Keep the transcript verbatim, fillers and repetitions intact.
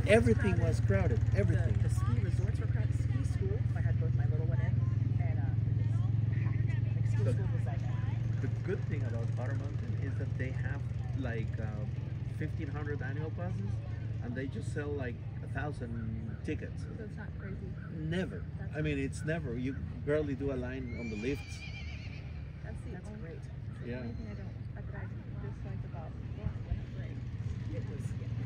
everything crowded. was crowded. Everything. The, the ski resorts were crowded. Ski school. I had both my little one in, and uh, it was packed. Like ski The- school was like. The good thing about Otter Mountain is that they have like uh, fifteen hundred annual passes, and they just sell like a thousand tickets. So it's not crazy. Never. That's I mean, it's never. You barely do a line on the lifts. That's the That's only, great. that's the Yeah. only thing I don't, that I dislike about yeah, winter break. It was. Yeah.